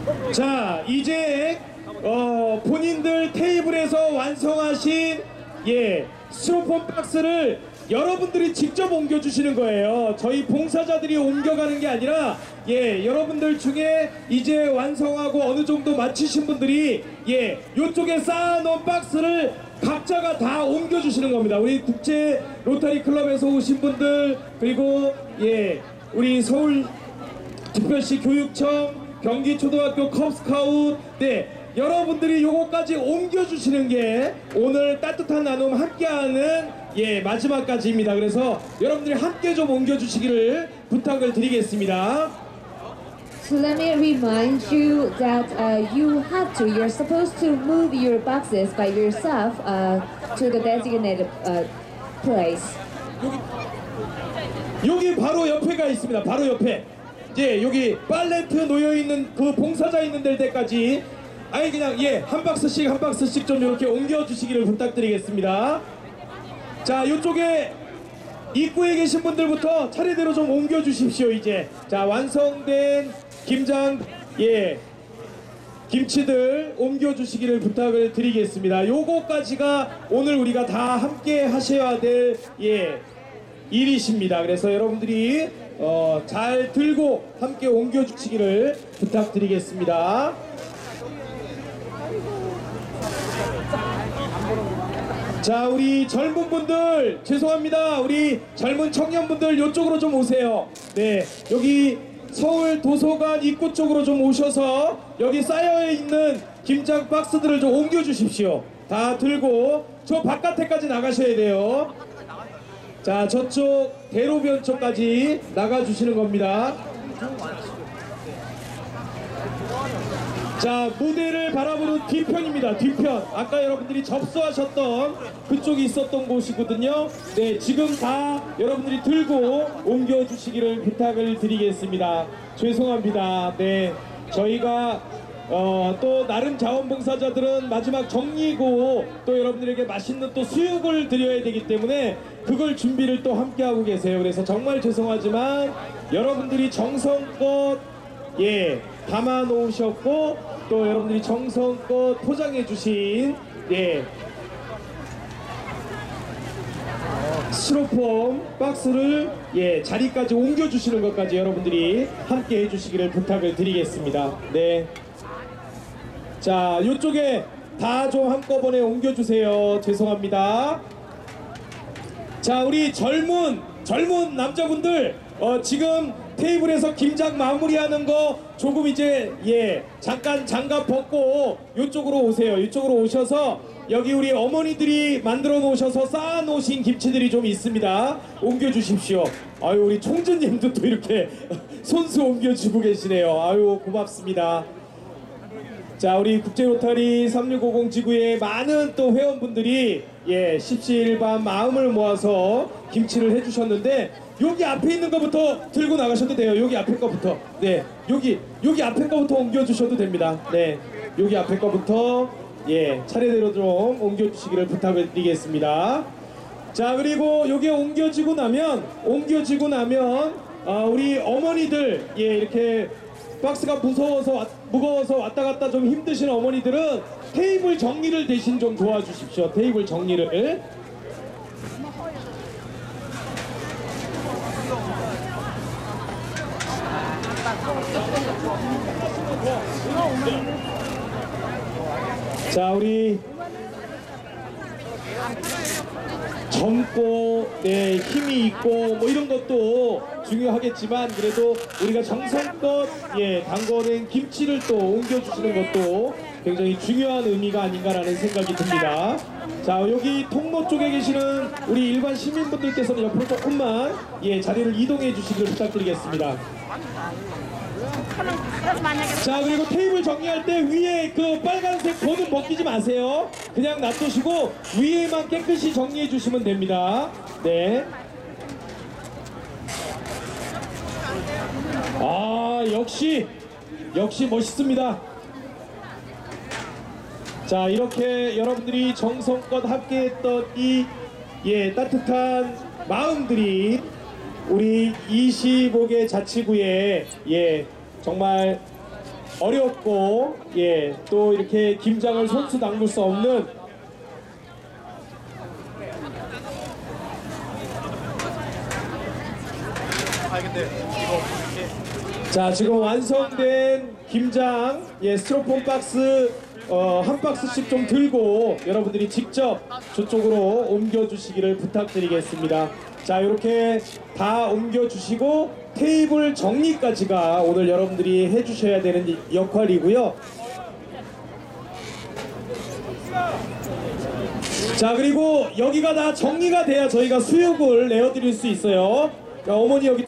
자, 이제 본인들 테이블에서 완성하신 스티로폼 박스를 여러분들이 직접 옮겨주시는 거예요. 저희 봉사자들이 옮겨가는 게 아니라 여러분들 중에 이제 완성하고 어느 정도 마치신 분들이 요쪽에 쌓아놓은 박스를 각자가 다 옮겨주시는 겁니다. 우리 국제 로터리 클럽에서 오신 분들, 그리고 우리 서울 특별시 교육청, 경기초등학교 컵스카웃, 여러분들이 요거까지 옮겨주시는 게 오늘 따뜻한 나눔 함께하는 마지막까지입니다. 그래서 여러분들이 함께 좀 옮겨주시기를 부탁을 드리겠습니다. So let me remind you that you're supposed to move your boxes by yourself to the designated place. 여기 바로 옆에가 있습니다. 바로 옆에. 여기 팔레트 놓여있는 그 봉사자 있는 데까지 아니 그냥 한 박스씩 좀 이렇게 옮겨주시기를 부탁드리겠습니다. 자, 이쪽에 입구에 계신 분들부터 차례대로 좀 옮겨주십시오. 이제 자, 완성된 김장 김치들 옮겨주시기를 부탁을 드리겠습니다. 요거까지가 오늘 우리가 다 함께 하셔야 될 일이십니다. 그래서 여러분들이 잘 들고 함께 옮겨주시기를 부탁드리겠습니다. 자, 우리 젊은 분들 죄송합니다. 우리 젊은 청년분들 이쪽으로 좀 오세요. 여기 서울 도서관 입구 쪽으로 좀 오셔서 여기 쌓여있는 김장 박스들을 좀 옮겨주십시오. 다 들고 저 바깥에까지 나가셔야 돼요. 자, 저쪽 대로변 쪽까지 나가주시는 겁니다. 자, 무대를 바라보는 뒤편입니다. 뒤편. 아까 여러분들이 접수하셨던 그쪽이 있었던 곳이거든요. 지금 다 여러분들이 들고 옮겨주시기를 부탁을 드리겠습니다. 죄송합니다. 저희가 또 나름 자원봉사자들은 마지막 정리고 또 여러분들에게 맛있는 또 수육을 드려야 되기 때문에 그걸 준비를 또 함께 하고 계세요. 그래서 정말 죄송하지만 여러분들이 정성껏 담아 놓으셨고 또 여러분들이 정성껏 포장해 주신 스티로폼 박스를 자리까지 옮겨 주시는 것까지 여러분들이 함께 해 주시기를 부탁을 드리겠습니다. 자, 요쪽에 다 좀 한꺼번에 옮겨 주세요. 죄송합니다. 자, 우리 젊은 남자분들 지금 테이블에서 김장 마무리하는 거 조금 이제 잠깐 장갑 벗고 요쪽으로 오세요. 이쪽으로 오셔서 여기 우리 어머니들이 만들어 놓으셔서 쌓아 놓으신 김치들이 좀 있습니다. 옮겨 주십시오. 아유, 우리 총재님도 또 이렇게 손수 옮겨 주고 계시네요. 아유, 고맙습니다. 자, 우리 국제로터리 3650 지구의 많은 또 회원분들이 십시일반 마음을 모아서 김치를 해주셨는데 여기 앞에 있는 것부터 들고 나가셔도 돼요. 여기 앞에 거부터. 여기 앞에 거부터 옮겨주셔도 됩니다. 여기 앞에 거부터 차례대로 좀 옮겨주시기를 부탁을 드리겠습니다. 자, 그리고 여기 옮겨지고 나면 우리 어머니들 이렇게 박스가 무거워서 왔다 갔다 좀 힘드신 어머니들은 테이블 정리를 대신 좀 도와주십시오. 테이블 정리를. 자, 우리 젊고 힘이 있고 뭐 이런 것도 중요하겠지만 그래도 우리가 정성껏 담궈낸 김치를 또 옮겨주시는 것도 굉장히 중요한 의미가 아닌가라는 생각이 듭니다. 자, 여기 통로 쪽에 계시는 우리 일반 시민분들께서는 옆으로 조금만 자리를 이동해 주시기를 부탁드리겠습니다. 자, 그리고 테이블 정리할 때 위에 그 빨간색 본은 벗기지 마세요. 그냥 놔두시고 위에만 깨끗이 정리해 주시면 됩니다. 아, 역시 멋있습니다. 자, 이렇게 여러분들이 정성껏 함께했던 이 따뜻한 마음들이 우리 25개 자치구에 정말 어렵고 예, 또 이렇게 김장을 손수 담글 수 없는 자, 지금 완성된 김장 예, 스티로폼 박스 한 박스씩 좀 들고 여러분들이 직접 저쪽으로 옮겨주시기를 부탁드리겠습니다. 자, 이렇게 다 옮겨주시고 테이블 정리까지가 오늘 여러분들이 해주셔야 되는 역할이고요. 자, 그리고 여기가 다 정리가 돼야 저희가 수육을 내어드릴 수 있어요. 자, 어머니 여기